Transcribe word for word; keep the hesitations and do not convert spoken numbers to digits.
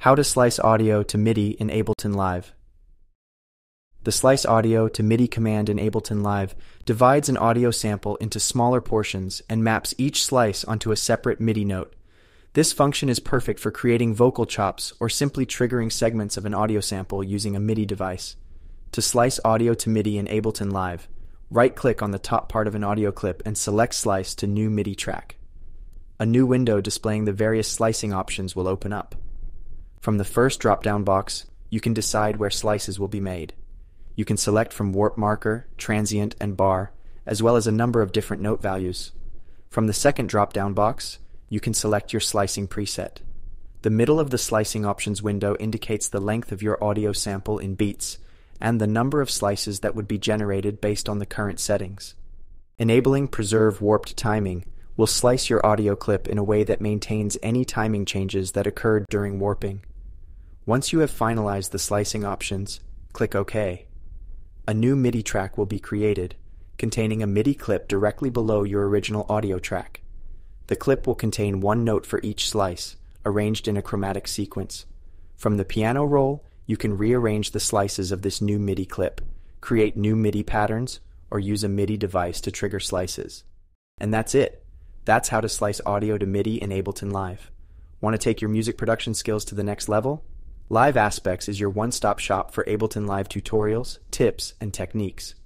How to slice audio to MIDI in Ableton Live. The Slice Audio to MIDI command in Ableton Live divides an audio sample into smaller portions and maps each slice onto a separate MIDI note. This function is perfect for creating vocal chops or simply triggering segments of an audio sample using a MIDI device. To slice audio to MIDI in Ableton Live, right-click on the top part of an audio clip and select Slice to New MIDI Track. A new window displaying the various slicing options will open up. From the first drop-down box, you can decide where slices will be made. You can select from warp marker, transient, and bar, as well as a number of different note values. From the second drop-down box, you can select your slicing preset. The middle of the slicing options window indicates the length of your audio sample in beats and the number of slices that would be generated based on the current settings. Enabling Preserve Warped Timing will slice your audio clip in a way that maintains any timing changes that occurred during warping. Once you have finalized the slicing options, click OK. A new MIDI track will be created, containing a MIDI clip directly below your original audio track. The clip will contain one note for each slice, arranged in a chromatic sequence. From the piano roll, you can rearrange the slices of this new MIDI clip, create new MIDI patterns, or use a MIDI device to trigger slices. And that's it. That's how to slice audio to MIDI in Ableton Live. Want to take your music production skills to the next level? Live Aspects is your one-stop shop for Ableton Live tutorials, tips, and techniques.